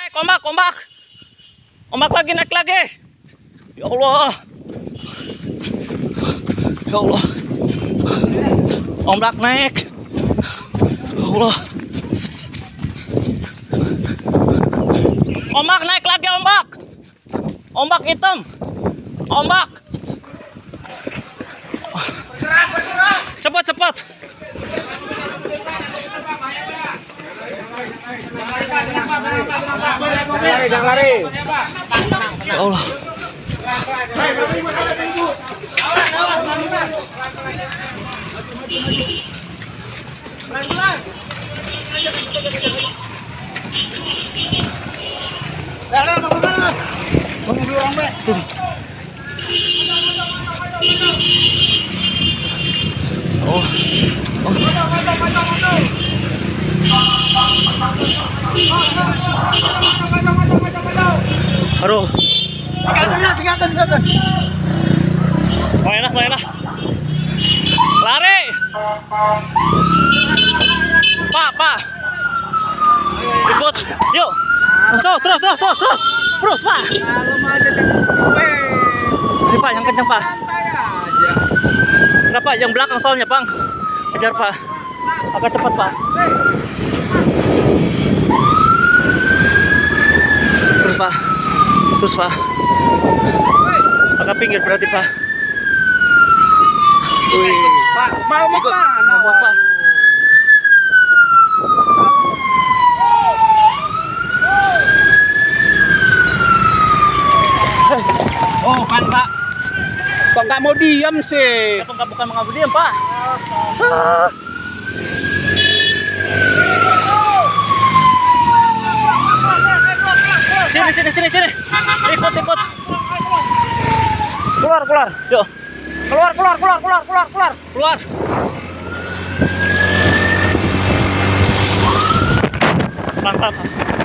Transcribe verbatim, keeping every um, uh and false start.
Naik ombak, ombak. Ombak lagi, naik lagi. Ya Allah. Ya Allah. Ombak naik. Ya Allah. Ombak naik lagi, ombak. Ombak hitam. Ombak. Cepat, cepat. Jangan lari. Ya Allah. Oh. Aduh. Tinggalkan, tinggalkan. Main lah, main lah. Lari. Pak, Pak. Ikut. Yuk. Terus, terus, terus, terus, terus. Terus, Pak. Ini Pak, yang kencang, Pak. Enggak, Pak, yang belakang soalnya, Bang. Kejar, Pak. Agak cepat, Pak. Terus, Pak. Terus, Pak. Agak pinggir berarti, Pak. Wih. Pak, mau mau mana? Mau, Pak. Oh, kan, Pak. Kok nggak mau diam sih? Kenapa nggak bukan mengabdi diam, Pak? Ah. Sini, sini, sini, sini. Ikut, ikut. Keluar, keluar. Yuk. Keluar, keluar, keluar, keluar, keluar, keluar. Keluar. Mantap.